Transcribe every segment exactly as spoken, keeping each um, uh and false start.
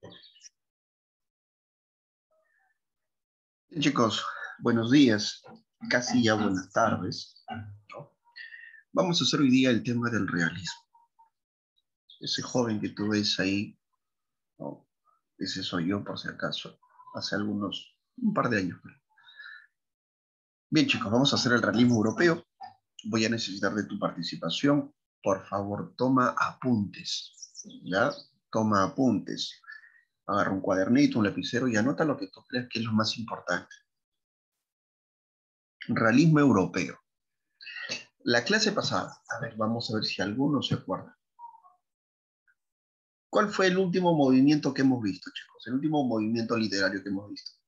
Bien, chicos, buenos días, casi ya buenas tardes, ¿no? Vamos a hacer hoy día el tema del realismo. Ese joven que tú ves ahí, ¿no? Ese soy yo, por si acaso, hace algunos, un par de años. Bien, chicos, vamos a hacer el realismo europeo. Voy a necesitar de tu participación. Por favor, toma apuntes, ¿ya? Toma apuntes. Agarra un cuadernito, un lapicero y anota lo que tú creas que es lo más importante. Realismo europeo. La clase pasada, a ver, vamos a ver si alguno se acuerda. ¿Cuál fue el último movimiento que hemos visto, chicos? El último movimiento literario que hemos visto.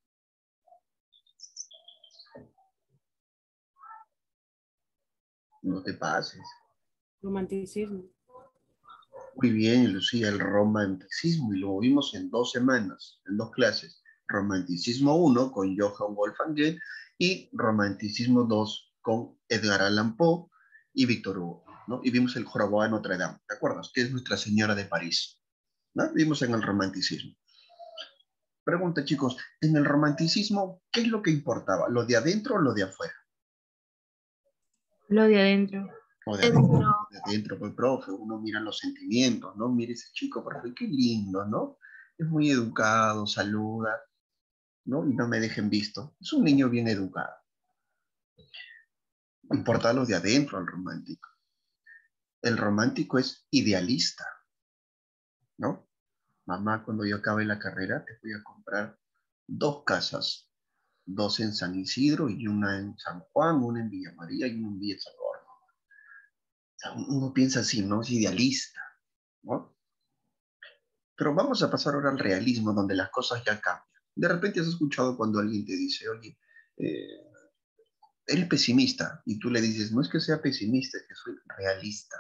No te pases. Romanticismo. Muy bien, Lucía, el romanticismo, y lo vimos en dos semanas, en dos clases. Romanticismo uno con Johann Wolfgang Goethe y Romanticismo dos con Edgar Allan Poe y Víctor Hugo, ¿no? Y vimos el Jorobado de Notre Dame, ¿te acuerdas? Que es Nuestra Señora de París, ¿no? Vimos en el romanticismo. Pregunta, chicos, en el romanticismo, ¿qué es lo que importaba? ¿Lo de adentro o lo de afuera? Lo de adentro. O de adentro, lo de adentro, pues, profe, uno mira los sentimientos, ¿no? Mire ese chico, profe, qué lindo, ¿no? Es muy educado, saluda, ¿no? Y no me dejen visto. Es un niño bien educado. Importa lo de adentro al romántico. El romántico es idealista, ¿no? Mamá, cuando yo acabe la carrera, te voy a comprar dos casas, dos en San Isidro y una en San Juan, una en Villa María y una en Villa Salvador. O sea, uno piensa así, ¿no? Es idealista, ¿no? Pero vamos a pasar ahora al realismo, donde las cosas ya cambian. De repente has escuchado cuando alguien te dice, oye, eh, eres pesimista, y tú le dices, no es que sea pesimista, es que soy realista.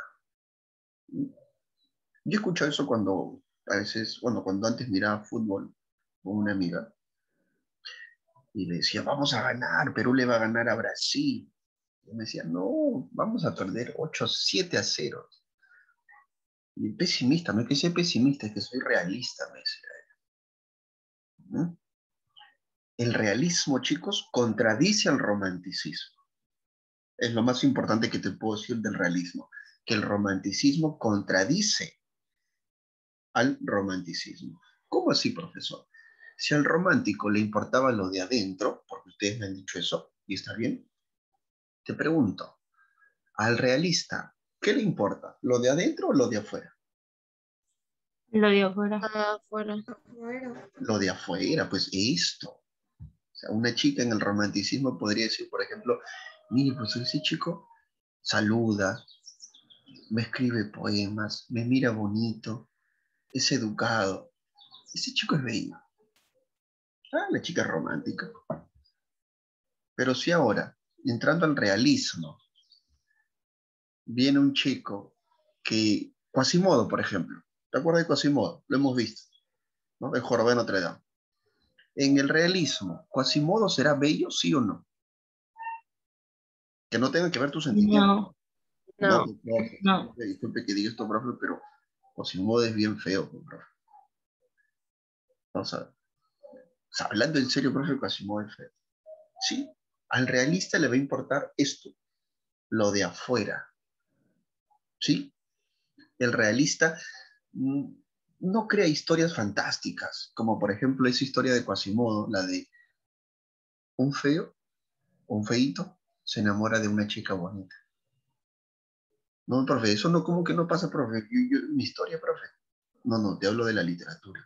Yo escucho eso cuando, a veces, bueno, cuando antes miraba fútbol con una amiga, y le decía, vamos a ganar, Perú le va a ganar a Brasil. Y me decía, no, vamos a perder ocho siete a cero. Y pesimista, no es que sea pesimista, es que soy realista, me decía. ¿No? El realismo, chicos, contradice al romanticismo. Es lo más importante que te puedo decir del realismo, que el romanticismo contradice al romanticismo. ¿Cómo así, profesor? Si al romántico le importaba lo de adentro, porque ustedes me han dicho eso, y está bien, te pregunto, al realista, ¿qué le importa? ¿Lo de adentro o lo de afuera? Lo de afuera. Afuera. Lo de afuera, pues esto. O sea, una chica en el romanticismo podría decir, por ejemplo, mire, pues ese chico saluda, me escribe poemas, me mira bonito, es educado. Ese chico es bello. Ah, la chica es romántica. Pero si ahora, entrando al realismo, viene un chico que, Quasimodo, por ejemplo, ¿te acuerdas de Quasimodo? Lo hemos visto, ¿no? El Jorobado de Notre Dame. En el realismo, ¿Quasimodo será bello, sí o no? Que no tenga que ver tus sentimientos. No, No, No. pues, profe, no. disculpe, disculpe que diga esto, profe, pero Quasimodo es bien feo, pues, profe. O sea, o sea, hablando en serio, profe, Quasimodo es feo. Sí, al realista le va a importar esto, lo de afuera. ¿Sí? El realista mm, no crea historias fantásticas, como por ejemplo esa historia de Quasimodo, la de un feo, un feíto, se enamora de una chica bonita. No, profe, eso no, como que no pasa, profe. Yo, yo, mi historia, profe. No, no, te hablo de la literatura.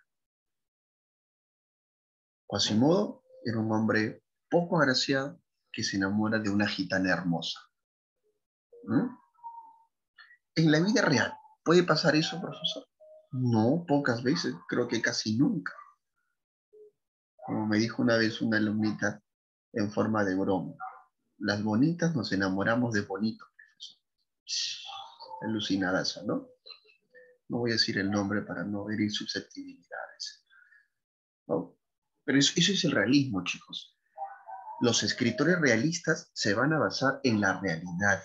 Quasimodo era un hombre poco agraciado que se enamora de una gitana hermosa. ¿Mm? En la vida real, ¿puede pasar eso, profesor? No, pocas veces, creo que casi nunca. Como me dijo una vez una alumnita en forma de broma, las bonitas nos enamoramos de bonitos, profesor. Alucinada esa, ¿no? No voy a decir el nombre para no herir susceptibilidades, ¿no? Pero eso, eso es el realismo, chicos. Los escritores realistas se van a basar en la realidad.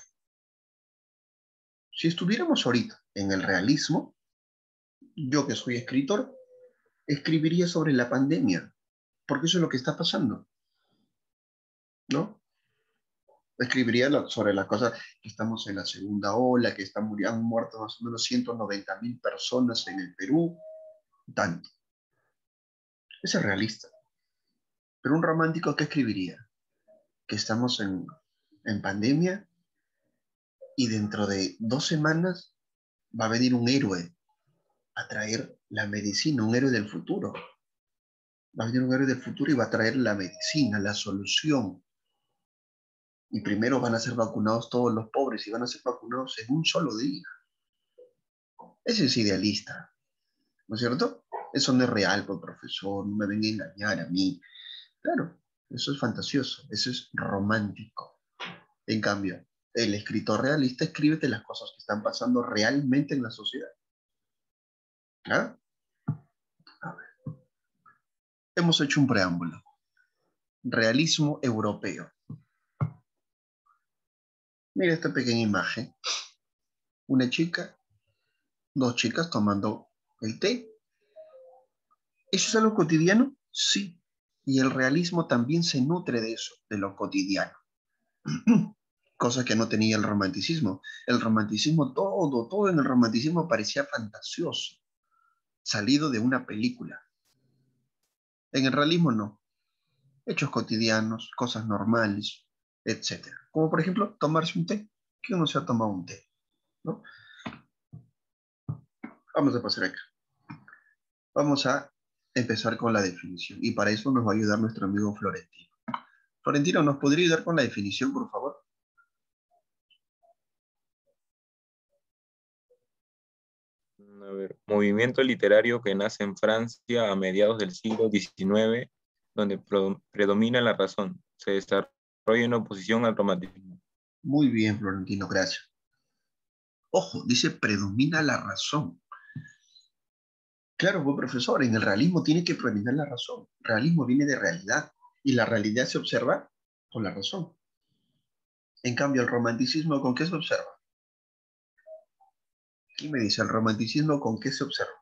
Si estuviéramos ahorita en el realismo, yo que soy escritor, escribiría sobre la pandemia, porque eso es lo que está pasando, ¿no? Escribiría lo- sobre las cosas que estamos en la segunda ola, que están muriendo, han muerto más o menos ciento noventa mil personas en el Perú, tanto. Ese es realista. Pero un romántico, ¿qué escribiría? Que estamos en, en pandemia y dentro de dos semanas va a venir un héroe a traer la medicina, un héroe del futuro. Va a venir un héroe del futuro y va a traer la medicina, la solución. Y primero van a ser vacunados todos los pobres y van a ser vacunados en un solo día. Ese es idealista, ¿no es cierto? Eso no es real, pues, profesor, no me venga a engañar a mí. Claro, eso es fantasioso, eso es romántico. En cambio, el escritor realista escribe de las cosas que están pasando realmente en la sociedad. ¿Ah? A ver, hemos hecho un preámbulo. Realismo europeo. Mira esta pequeña imagen. Una chica, dos chicas tomando el té. ¿Eso es algo cotidiano? Sí. Y el realismo también se nutre de eso, de lo cotidiano. Cosa que no tenía el romanticismo. El romanticismo, todo, todo en el romanticismo parecía fantasioso, salido de una película. En el realismo no. Hechos cotidianos, cosas normales, etcétera. Como por ejemplo, tomarse un té. ¿Quién no se ha tomado un té? ¿No? Vamos a pasar acá. Vamos a empezar con la definición. Y para eso nos va a ayudar nuestro amigo Florentino. Florentino, ¿nos podría ayudar con la definición, por favor? A ver, movimiento literario que nace en Francia a mediados del siglo diecinueve, donde pro- predomina la razón. Se desarrolla en oposición al romanticismo. Muy bien, Florentino, gracias. Ojo, dice predomina la razón. Claro, pues, profesor, en el realismo tiene que predominar la razón. Realismo viene de realidad y la realidad se observa con la razón. En cambio, el romanticismo, ¿con qué se observa? ¿Quién me dice el romanticismo con qué se observa?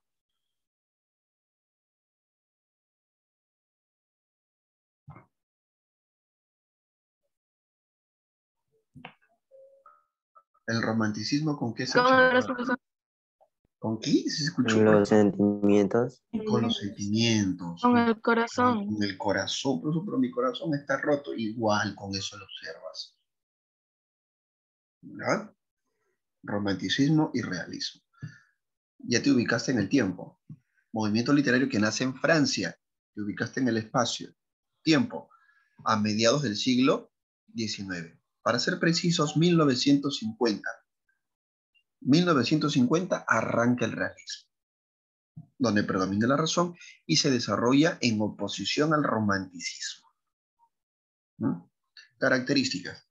¿El romanticismo con qué se Con observa? los profesores. ¿Con qué se escuchó? Los sentimientos. Con los sentimientos, Con con, el corazón. con el corazón, pero, pero mi corazón está roto. Igual con eso lo observas. ¿Verdad? Romanticismo y realismo. Ya te ubicaste en el tiempo. Movimiento literario que nace en Francia. Te ubicaste en el espacio. Tiempo. A mediados del siglo diecinueve. Para ser precisos, mil novecientos cincuenta. mil novecientos cincuenta arranca el realismo, donde predomina la razón y se desarrolla en oposición al romanticismo. ¿No? Características.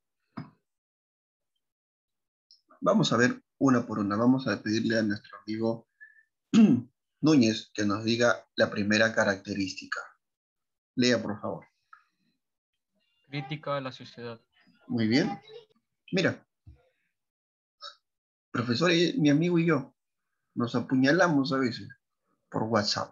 Vamos a ver una por una. Vamos a pedirle a nuestro amigo Núñez que nos diga la primera característica. Lea, por favor. Crítica a la sociedad. Muy bien. Mira, profesor, eh, mi amigo y yo nos apuñalamos a veces por WhatsApp.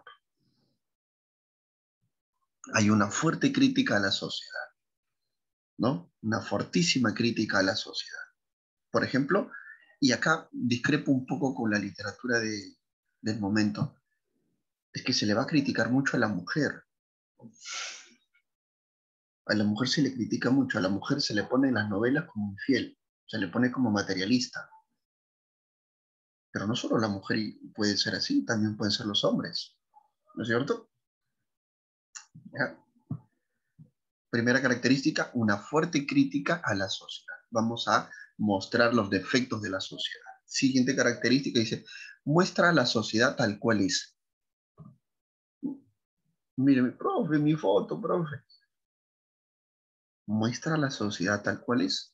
Hay una fuerte crítica a la sociedad, ¿no? Una fortísima crítica a la sociedad. Por ejemplo, y acá discrepo un poco con la literatura de, del momento, es que se le va a criticar mucho a la mujer. A la mujer se le critica mucho, a la mujer se le pone en las novelas como infiel, se le pone como materialista. Pero no solo la mujer puede ser así, también pueden ser los hombres, ¿no es cierto? ¿Ya? Primera característica, una fuerte crítica a la sociedad. Vamos a mostrar los defectos de la sociedad. Siguiente característica dice, muestra la sociedad tal cual es. Mire, mi profe, mi foto, profe. Muestra la sociedad tal cual es.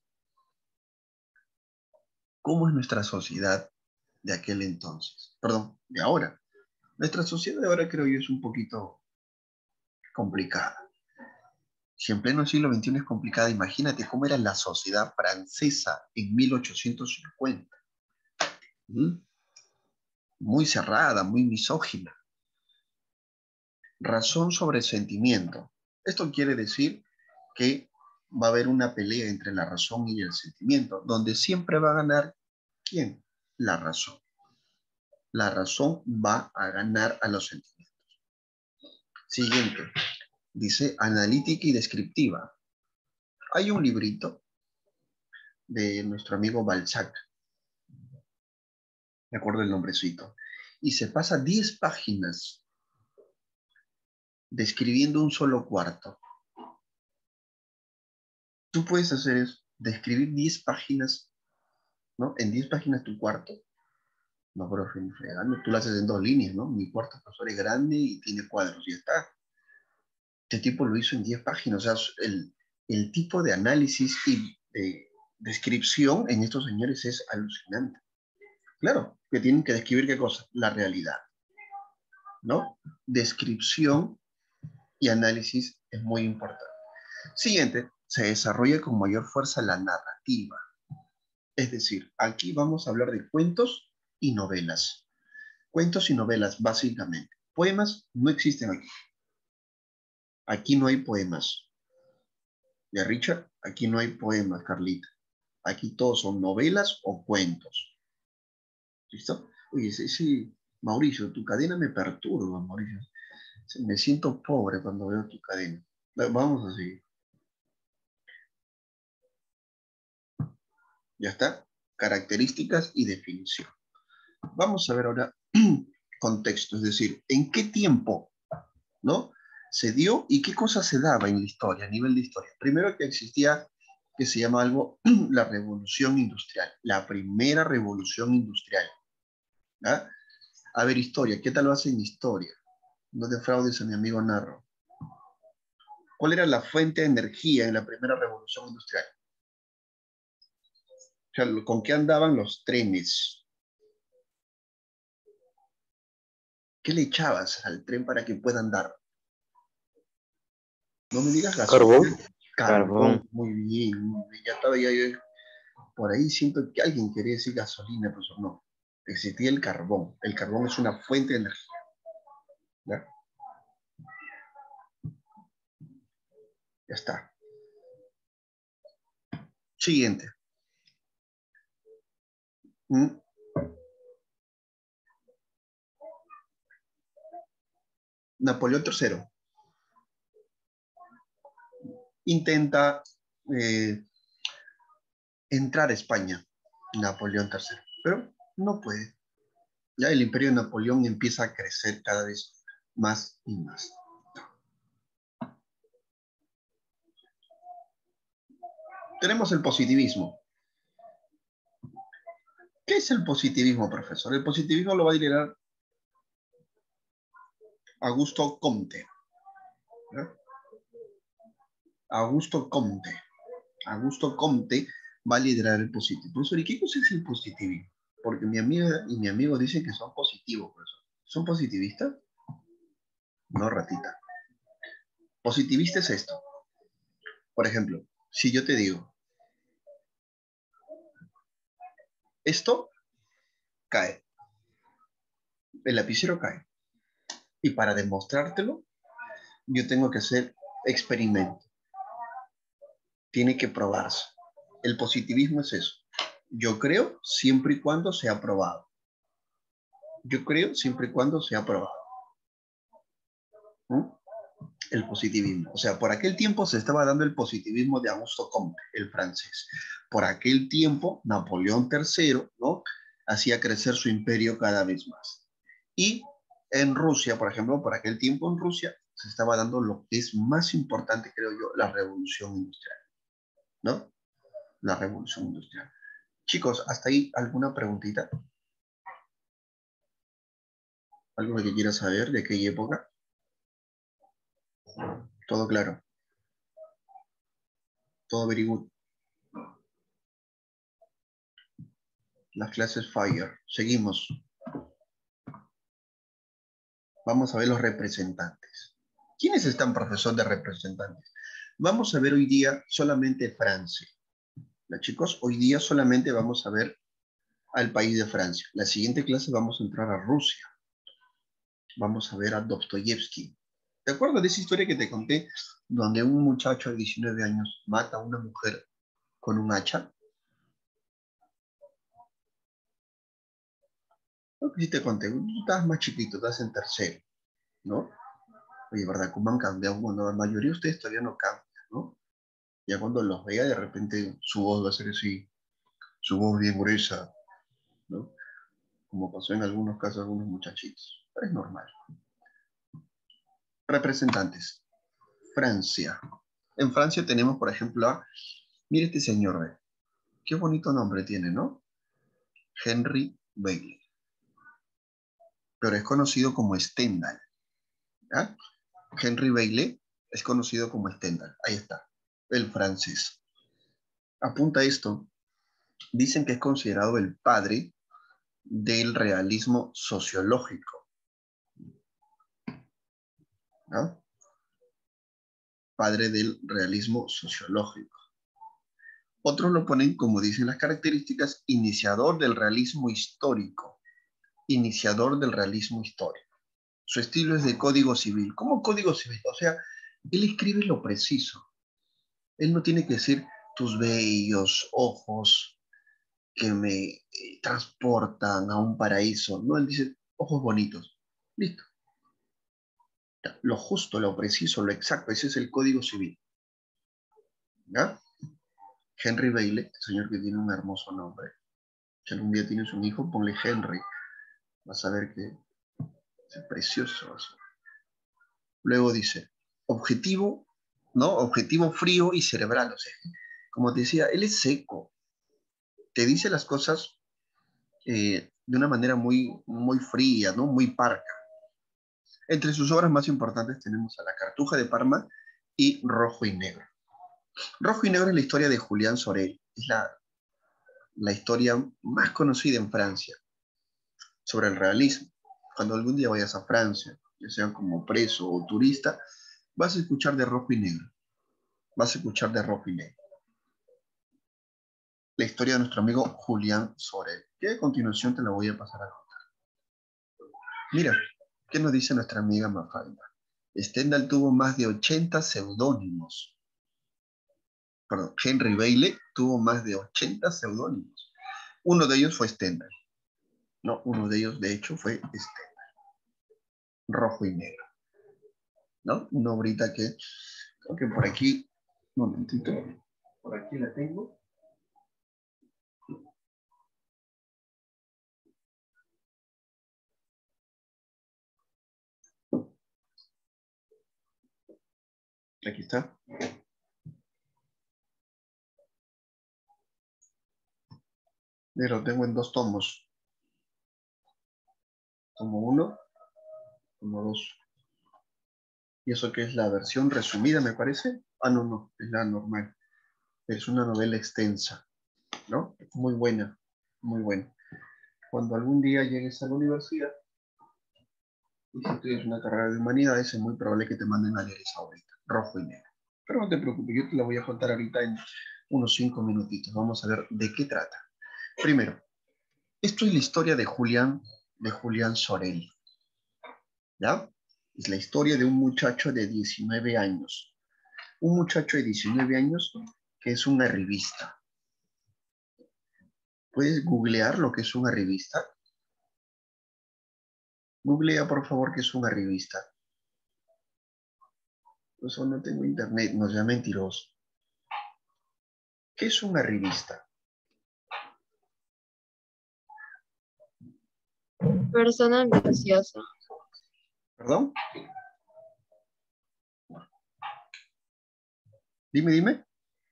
¿Cómo es nuestra sociedad de aquel entonces? Perdón, de ahora. Nuestra sociedad de ahora creo yo es un poquito complicada. Si en pleno siglo veintiuno es complicada, imagínate cómo era la sociedad francesa en mil ochocientos cincuenta. ¿Mm? Muy cerrada, muy misógina. razón sobre sentimiento. Esto quiere decir que va a haber una pelea entre la razón y el sentimiento, donde siempre va a ganar, ¿quién? La razón. La razón va a ganar a los sentimientos. Siguiente. Dice analítica y descriptiva. Hay un librito de nuestro amigo Balzac. Me acuerdo el nombrecito. Y se pasa diez páginas describiendo un solo cuarto. Tú puedes hacer eso, describir diez páginas, ¿no? En diez páginas tu cuarto. No, pero fregando, tú lo haces en dos líneas, ¿no? Mi cuarto, profesor, es grande y tiene cuadros, y ya está. Este tipo lo hizo en diez páginas. O sea, el, el tipo de análisis y de descripción en estos señores es alucinante. Claro, que tienen que describir qué cosa, la realidad, ¿no? Descripción y análisis es muy importante. Siguiente, se desarrolla con mayor fuerza la narrativa. Es decir, aquí vamos a hablar de cuentos y novelas. Cuentos y novelas, básicamente. Poemas no existen aquí. Aquí no hay poemas. ¿Ya, Richard? Aquí no hay poemas, Carlita. Aquí todos son novelas o cuentos. ¿Listo? Oye, sí, sí, Mauricio, tu cadena me perturba, Mauricio. Me siento pobre cuando veo tu cadena. Vamos a seguir. ¿Ya está? Características y definición. Vamos a ver ahora contexto, es decir, en qué tiempo, ¿no? Se dio y qué cosas se daba en la historia, a nivel de historia. Primero que existía, que se llama algo, la revolución industrial, la primera revolución industrial. ¿Ah? A ver, historia, ¿qué tal lo hace en historia? No defraudes a mi amigo Narro. ¿Cuál era la fuente de energía en la primera revolución industrial? O sea, ¿con qué andaban los trenes? ¿Qué le echabas al tren para que pueda andar? No me digas gasolina. Carbón. Carbón. Carbón. Muy bien, muy bien. Ya estaba ya, ya. Por ahí siento que alguien quería decir gasolina, pero no. Existía el carbón. El carbón es una fuente de energía. ¿Ya? Ya está. Siguiente. ¿Mm? Napoleón tercero intenta eh, entrar a España, Napoleón tercero, pero no puede. Ya el imperio de Napoleón empieza a crecer cada vez más y más. Tenemos el positivismo. ¿Qué es el positivismo, profesor? El positivismo lo va a liderar Augusto Comte. ¿Eh? Augusto Comte. Augusto Comte va a liderar el positivismo. Profesor, ¿y qué cosa es el positivismo? Porque mi amiga y mi amigo dicen que son positivos, profesor. ¿Son positivistas? No, ratita. Positivista es esto. Por ejemplo, si yo te digo, esto cae, el lapicero cae, y para demostrártelo, yo tengo que hacer experimento. Tiene que probarse. El positivismo es eso. Yo creo siempre y cuando sea probado. Yo creo siempre y cuando sea probado. ¿Mm? El positivismo. O sea, por aquel tiempo se estaba dando el positivismo de Augusto Comte, el francés. Por aquel tiempo, Napoleón tercero, ¿no? Hacía crecer su imperio cada vez más. Y en Rusia, por ejemplo, por aquel tiempo en Rusia, se estaba dando lo que es más importante, creo yo, la revolución industrial, ¿no? La revolución industrial. Chicos, ¿hasta ahí alguna preguntita? ¿Algo que quieras saber de qué época? Todo claro. Todo very good. Las clases Fire. Seguimos. Vamos a ver los representantes. ¿Quiénes están, profesor, de representantes? Vamos a ver hoy día solamente Francia. ¿La, chicos? Hoy día solamente vamos a ver al país de Francia. La siguiente clase vamos a entrar a Rusia. Vamos a ver a Dostoyevsky. ¿Te acuerdas de esa historia que te conté donde un muchacho de diecinueve años mata a una mujer con un hacha? Creo que sí te conté. Tú estabas más chiquito, estás en tercero, ¿no? Oye, ¿verdad? ¿Cómo han cambiado? Bueno, la mayoría de ustedes todavía no cambian, ¿no? Ya cuando los vea, de repente su voz va a ser así, su voz bien gruesa, ¿no? Como pasó en algunos casos algunos muchachitos. Pero es normal. Representantes. Francia. En Francia tenemos, por ejemplo, a... Mire este señor, ¿ve? Qué bonito nombre tiene, ¿no? Henry Bailey. Pero es conocido como Stendhal. ¿Ya? Henry Bailey es conocido como Stendhal. Ahí está. El francés. Apunta esto. Dicen que es considerado el padre del realismo sociológico. ¿No? Padre del realismo sociológico. Otros lo ponen, como dicen las características, iniciador del realismo histórico. Iniciador del realismo histórico. Su estilo es de código civil. ¿Cómo código civil? O sea, él escribe lo preciso. Él no tiene que decir tus bellos ojos que me eh, transportan a un paraíso. No, él dice ojos bonitos. Listo. Lo justo, lo preciso, lo exacto. Ese es el código civil. ¿Ya? Henry Bailey, el señor que tiene un hermoso nombre. Si algún día tienes un hijo, ponle Henry. Vas a ver que es precioso. Luego dice, objetivo, ¿no? Objetivo frío y cerebral. O sea, como te decía, él es seco. Te dice las cosas eh, de una manera muy, muy fría, ¿no? Muy parca. Entre sus obras más importantes tenemos a La Cartuja de Parma y Rojo y Negro. Rojo y Negro es la historia de Julián Sorel. Es la, la historia más conocida en Francia sobre el realismo. Cuando algún día vayas a Francia, ya sea como preso o turista, vas a escuchar de Rojo y Negro. Vas a escuchar de Rojo y Negro. La historia de nuestro amigo Julián Sorel, que a continuación te la voy a pasar a contar. Mira, ¿qué nos dice nuestra amiga Mafalda? Stendhal tuvo más de ochenta seudónimos. Perdón, Henry Bailey tuvo más de ochenta seudónimos. Uno de ellos fue Stendhal. No, uno de ellos, de hecho, fue Stendhal. Rojo y Negro. ¿No? Una obrita que, creo que por aquí, un momentito, por aquí la tengo. Aquí está. Lo tengo en dos tomos. Tomo uno, tomo dos. ¿Y eso qué es la versión resumida, me parece? Ah, no, no, es la normal. Es una novela extensa, ¿no? Muy buena, muy buena. Cuando algún día llegues a la universidad y si estudias una carrera de humanidades, es muy probable que te manden a leer esa ahorita, Rojo y Negro. Pero no te preocupes, yo te la voy a contar ahorita en unos cinco minutitos. Vamos a ver de qué trata. Primero, esto es la historia de Julián, de Julián Sorel, ¿ya? Es la historia de un muchacho de diecinueve años. Un muchacho de diecinueve años que es una revista. ¿Puedes googlear lo que es una revista? Googlea, por favor, qué es una revista. Pues no tengo internet, no sea mentiroso. ¿Qué es una revista? Persona ambiciosa. ¿Perdón? Dime, dime.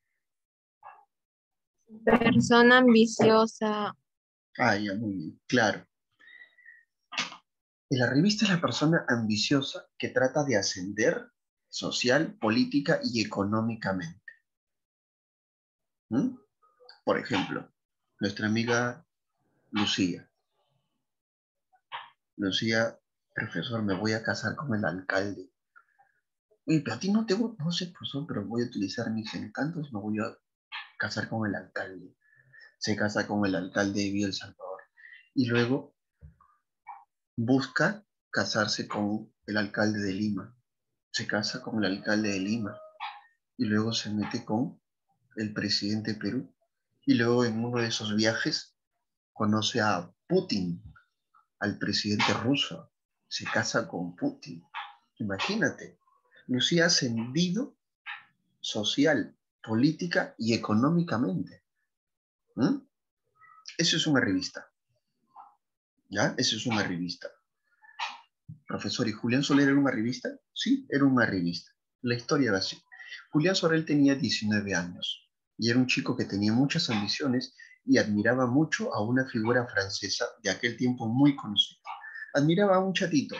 Persona ambiciosa. Ah, ya, muy bien, claro. Y la revista es la persona ambiciosa que trata de ascender social, política y económicamente. ¿Mm? Por ejemplo, nuestra amiga Lucía. Lucía, profesor, me voy a casar con el alcalde. Oye, pero a ti no te gusta, no sé, profesor, pero voy a utilizar mis encantos y me voy a casar con el alcalde. Se casa con el alcalde de Villa El Salvador. Y luego, busca casarse con el alcalde de Lima. se casa con el alcalde de Lima y luego se mete con el presidente de Perú. Y luego en uno de esos viajes conoce a Putin, al presidente ruso. Se casa con Putin. Imagínate, Lucía ha ascendido social, política y económicamente. ¿Mm? Eso es una revista. ¿Ya? Eso es una revista. Profesor, ¿y Julián Soler era una revista? Sí, era una revista. La historia era así. Julián Soler tenía diecinueve años y era un chico que tenía muchas ambiciones y admiraba mucho a una figura francesa de aquel tiempo muy conocida. Admiraba a un chatito.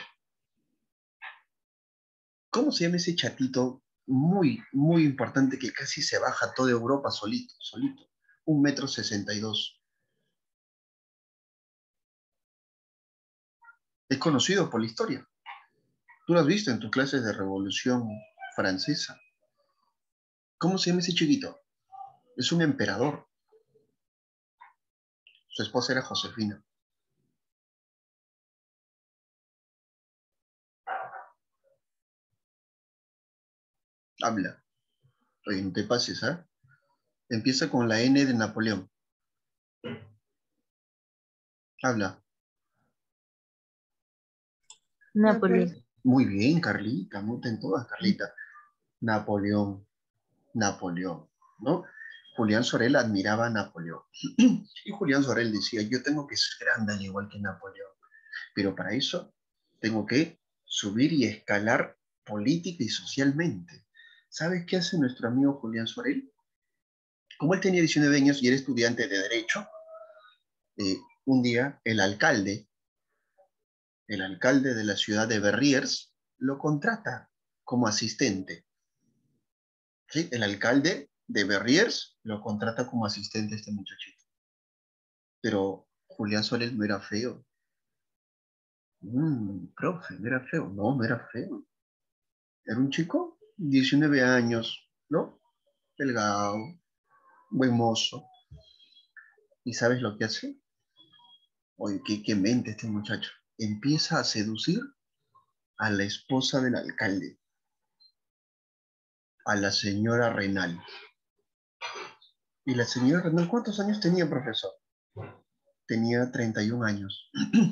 ¿Cómo se llama ese chatito muy, muy importante que casi se baja toda Europa solito, solito? Un metro sesenta y dos. Es conocido por la historia. Tú lo has visto en tus clases de Revolución Francesa. ¿Cómo se llama ese chiquito? Es un emperador. Su esposa era Josefina. Habla. Oye, no te pases, ¿ah? ¿eh? Empieza con la N de Napoleón. Habla. Nápoles. Muy bien, Carlita. Noten todas, Carlita. Napoleón. Napoleón, ¿no? Julián Sorel admiraba a Napoleón. Y Julián Sorel decía, yo tengo que ser grande al igual que Napoleón. Pero para eso tengo que subir y escalar política y socialmente. ¿Sabes qué hace nuestro amigo Julián Sorel? Como él tenía diecinueve años y era estudiante de Derecho, eh, un día el alcalde, el alcalde de la ciudad de Verrières, lo contrata como asistente. ¿Sí? El alcalde de Verrières lo contrata como asistente a este muchachito. Pero Julián Sorel no era feo. Mm, profe, no era feo. No, no era feo. Era un chico, diecinueve años, ¿no? Delgado, buen mozo. ¿Y sabes lo que hace? Oye, qué, qué mente este muchacho. Empieza a seducir a la esposa del alcalde, a la señora Renal. ¿Y la señora Renal cuántos años tenía, profesor? Tenía treinta y un años.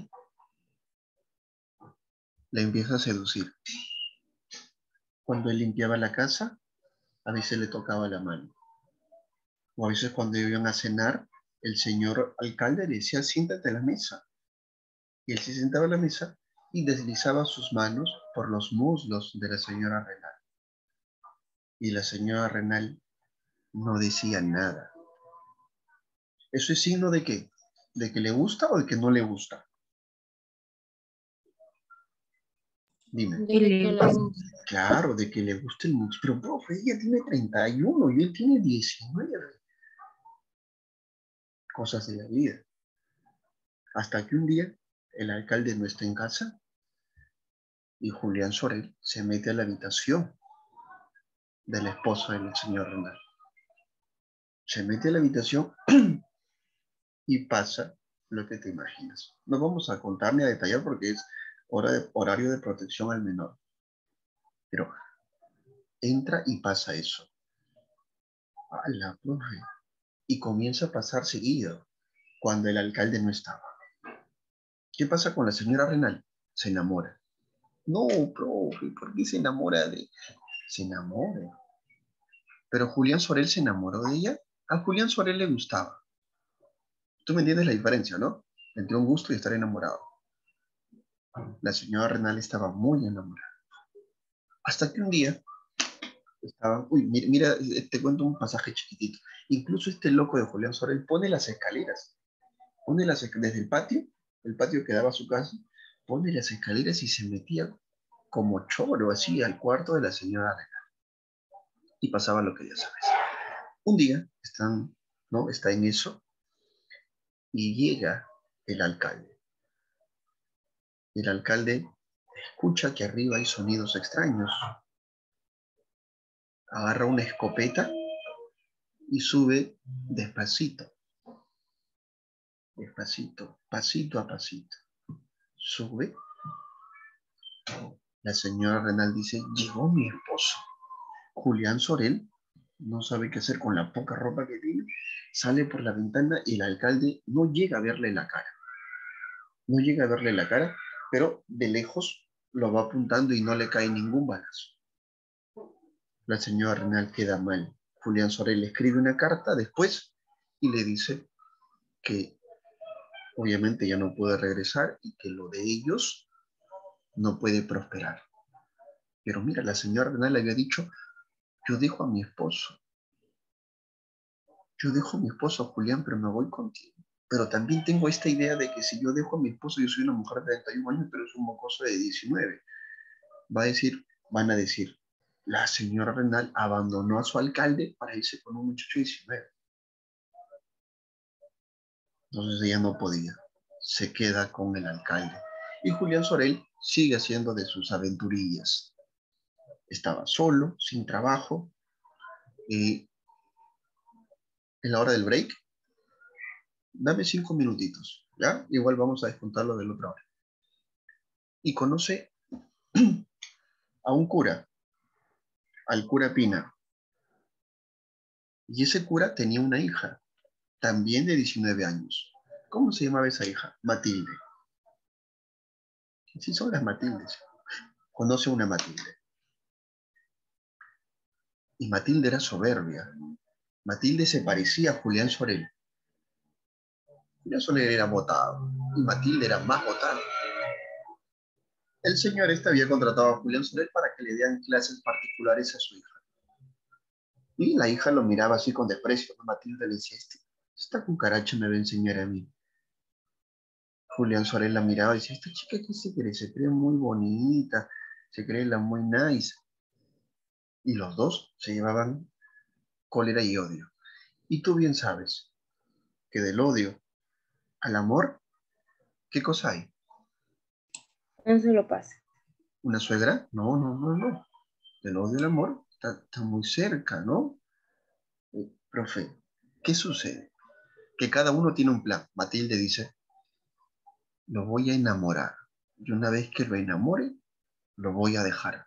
La empieza a seducir. Cuando él limpiaba la casa, a veces le tocaba la mano. O a veces cuando iban a cenar, el señor alcalde le decía, siéntate a la mesa. Y él se sentaba a la mesa y deslizaba sus manos por los muslos de la señora Renal. Y la señora Renal no decía nada. ¿Eso es signo de qué? ¿De que le gusta o de que no le gusta? Dime. De que le gusta. Claro, de que le gusta el mucho. Pero, profe, ella tiene treinta y uno y él tiene diecinueve. Cosas de la vida. Hasta que un día el alcalde no está en casa y Julián Sorel se mete a la habitación de la esposa del señor Renal. Se mete a la habitación y pasa lo que te imaginas. No vamos a contar ni a detallar porque es hora de, horario de protección al menor. Pero entra y pasa eso. ¡Hala, profe! Y comienza a pasar seguido cuando el alcalde no estaba. ¿Qué pasa con la señora Renal? Se enamora. No, profe, ¿por qué se enamora de...? Se enamora. Pero Julián Sorel se enamoró de ella. A Julián Sorel le gustaba. Tú me entiendes la diferencia, ¿no? Entre un gusto y estar enamorado. La señora Renal estaba muy enamorada. Hasta que un día estaba... Uy, mira, mira, te cuento un pasaje chiquitito. Incluso este loco de Julián Sorel pone las escaleras. Pone las desde el patio, el patio que daba a su casa, pone las escaleras y se metía como choro así al cuarto de la señora Renal. Y pasaba lo que ya sabes. Un día están, ¿no? Está en eso y llega el alcalde. El alcalde escucha que arriba hay sonidos extraños. Agarra una escopeta y sube despacito, despacito, pasito a pasito. Sube La señora Renal dice, llegó mi esposo. Julián Sorel no sabe qué hacer con la poca ropa que tiene, sale por la ventana y el alcalde no llega a verle la cara. No llega a verle la cara, pero de lejos lo va apuntando y no le cae ningún balazo. La señora Renal queda mal. Julián Sorel le escribe una carta después y le dice que obviamente ya no puede regresar y que lo de ellos no puede prosperar. Pero mira, la señora Renal le había dicho, yo dejo a mi esposo. Yo dejo a mi esposo, Julián, pero me voy contigo. Pero también tengo esta idea de que si yo dejo a mi esposo, yo soy una mujer de treinta y un años, pero es un mocoso de diecinueve. Va a decir, van a decir, la señora Renal abandonó a su alcalde para irse con un muchacho de diecinueve. Entonces ella no podía. Se queda con el alcalde. Y Julián Sorel sigue haciendo de sus aventurillas. Estaba solo, sin trabajo, y en la hora del break, dame cinco minutitos, ¿ya? Igual vamos a descontarlo de la otra hora. Y conoce a un cura, al cura Pina. Y ese cura tenía una hija, también de diecinueve años. ¿Cómo se llamaba esa hija? Matilde. Sí, son las Matildes. Conoce a una Matilde. Y Matilde era soberbia. Matilde se parecía a Julián Sorel. Julián Sorel era votado y Matilde era más votada. El señor este había contratado a Julián Sorel para que le dieran clases particulares a su hija. Y la hija lo miraba así con desprecio. Matilde le decía, este, esta cucaracha me va a enseñar a mí. Julián Sorel la miraba y decía, esta chica, ¿qué se cree? Se cree muy bonita, se cree la muy nice. Y los dos se llevaban cólera y odio. Y tú bien sabes que del odio al amor, ¿qué cosa hay? No se lo pasa. ¿Una suegra? No, no, no, no. Del odio al amor está, está muy cerca, ¿no? Eh, profe, ¿qué sucede? Que cada uno tiene un plan. Matilde dice, lo voy a enamorar. Y una vez que lo enamore, lo voy a dejar.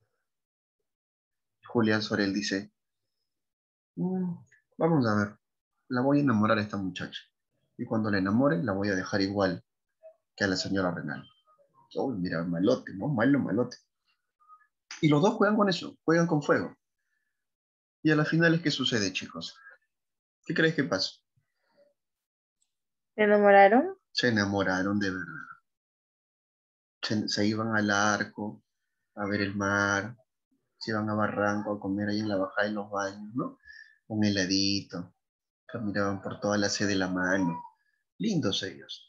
Julián Sorel dice, mm, vamos a ver, la voy a enamorar a esta muchacha. Y cuando la enamore, la voy a dejar igual que a la señora Renal. Uy, mira, malote, ¿no? Malo, malote. Y los dos juegan con eso, juegan con fuego. Y a la final, ¿qué sucede, chicos? ¿Qué crees que pasa? ¿Se enamoraron? Se enamoraron de verdad. Se, se iban al arco, a ver el mar, se iban a Barranco a comer ahí en la bajada de los baños, ¿no? Un heladito, caminaban por toda la sede de la mano. Lindos ellos.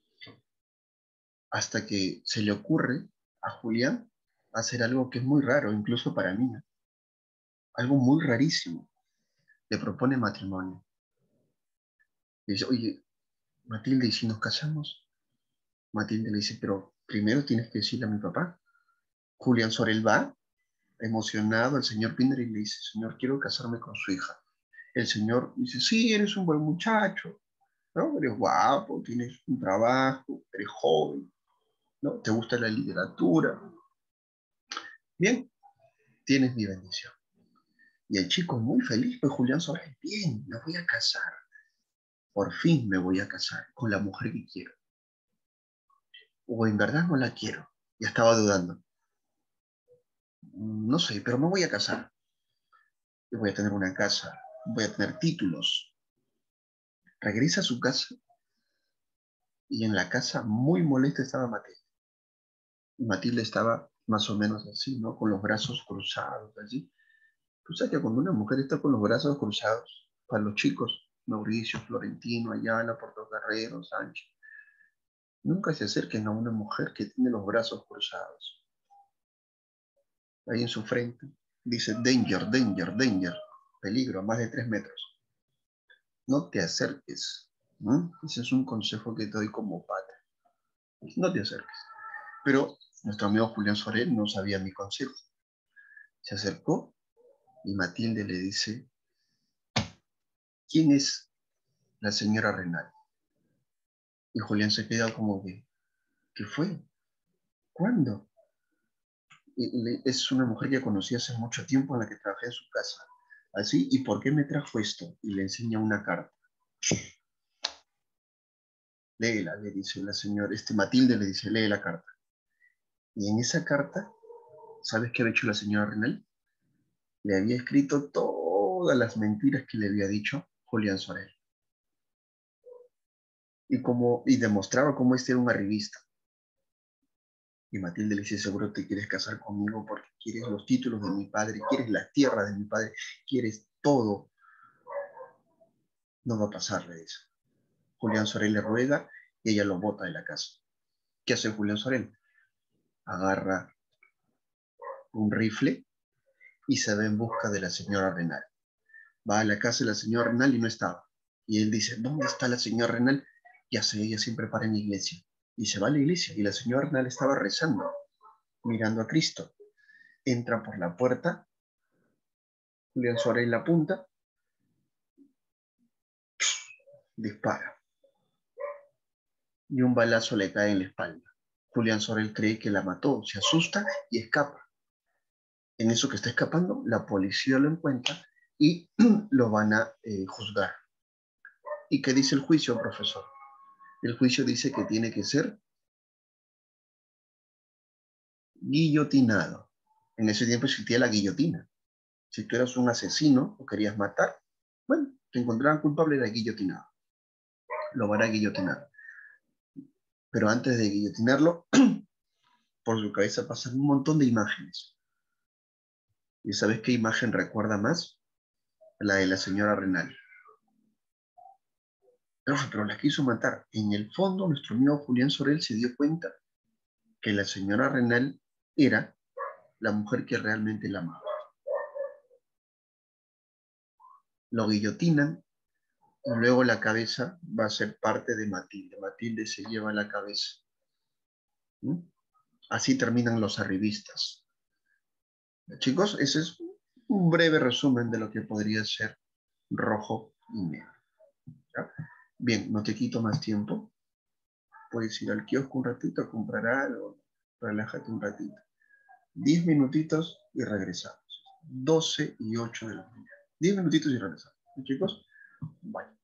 Hasta que se le ocurre a Julián hacer algo que es muy raro, incluso para mí. Algo muy rarísimo. Le propone matrimonio. Le dice, oye, Matilde, ¿y si nos casamos? Matilde le dice, pero primero tienes que decirle a mi papá. Julián Sorel va, emocionado, al señor Pinder y le dice, señor, quiero casarme con su hija. El señor dice, sí, eres un buen muchacho, ¿no? Eres guapo, tienes un trabajo, eres joven, ¿no? Te gusta la literatura. Bien, tienes mi bendición. Y el chico muy feliz, pues Julián Sorel, bien, me voy a casar. Por fin me voy a casar con la mujer que quiero. O en verdad no la quiero. Ya estaba dudando. No sé, pero me voy a casar. Yo voy a tener una casa, voy a tener títulos. Regresa a su casa y en la casa muy molesta estaba Matilde. Y Matilde estaba más o menos así, ¿no? Con los brazos cruzados, así. Tú sabes que cuando una mujer está con los brazos cruzados, para los chicos, Mauricio, Florentino, Ayala, Portocarrero, Sánchez, nunca se acerquen a una mujer que tiene los brazos cruzados. Ahí en su frente dice danger, danger, danger, peligro a más de tres metros. No te acerques. ¿No? Ese es un consejo que te doy como padre. No te acerques. Pero nuestro amigo Julián Sorel no sabía mi consejo. Se acercó y Matilde le dice, ¿quién es la señora Renal? Y Julián se queda como que, ¿qué fue? ¿Cuándo? es una mujer que conocí hace mucho tiempo, en la que trabajé en su casa. Así, ¿y por qué me trajo esto? Y le enseña una carta. Léela, le dice la señora, este Matilde le dice, lee la carta. Y en esa carta, ¿sabes qué había hecho la señora Renal? Le había escrito todas las mentiras que le había dicho Julián Sorel. Y, como, y demostraba cómo este era un arribista. Y Matilde le dice, seguro te quieres casar conmigo porque quieres los títulos de mi padre, quieres la tierra de mi padre, quieres todo. No va a pasar, le dice. Julián Sorel le ruega y ella lo bota de la casa. ¿Qué hace Julián Sorel? Agarra un rifle y se va en busca de la señora Renal. Va a la casa de la señora Renal y no estaba. Y él dice, ¿dónde está la señora Renal? Ya sé, ella siempre para en la iglesia. Y se va a la iglesia y la señora Renal estaba rezando, mirando a Cristo. Entra por la puerta, Julián Sorel la apunta, dispara. Y un balazo le cae en la espalda. Julián Sorel cree que la mató, se asusta y escapa. En eso que está escapando, la policía lo encuentra y lo van a eh, juzgar. ¿Y qué dice el juicio, profesor? El juicio dice que tiene que ser guillotinado. En ese tiempo existía la guillotina. Si tú eras un asesino o querías matar, bueno, te encontraban culpable de guillotinado. Lo van a guillotinar. Pero antes de guillotinarlo, por su cabeza pasan un montón de imágenes. ¿Y sabes qué imagen recuerda más? La de la señora Renal. Pero, pero la quiso matar. En el fondo, nuestro amigo Julián Sorel se dio cuenta que la señora Renal era la mujer que realmente la amaba. Lo guillotinan y luego la cabeza va a ser parte de Matilde. Matilde se lleva la cabeza. ¿Mm? Así terminan los arribistas. Chicos, ese es un breve resumen de lo que podría ser Rojo y Negro. ¿Ya? Bien, no te quito más tiempo. Puedes ir al kiosco un ratito a comprar algo. Relájate un ratito. Diez minutitos y regresamos. doce y ocho de la mañana. Diez minutitos y regresamos. ¿Sí, chicos? Bye.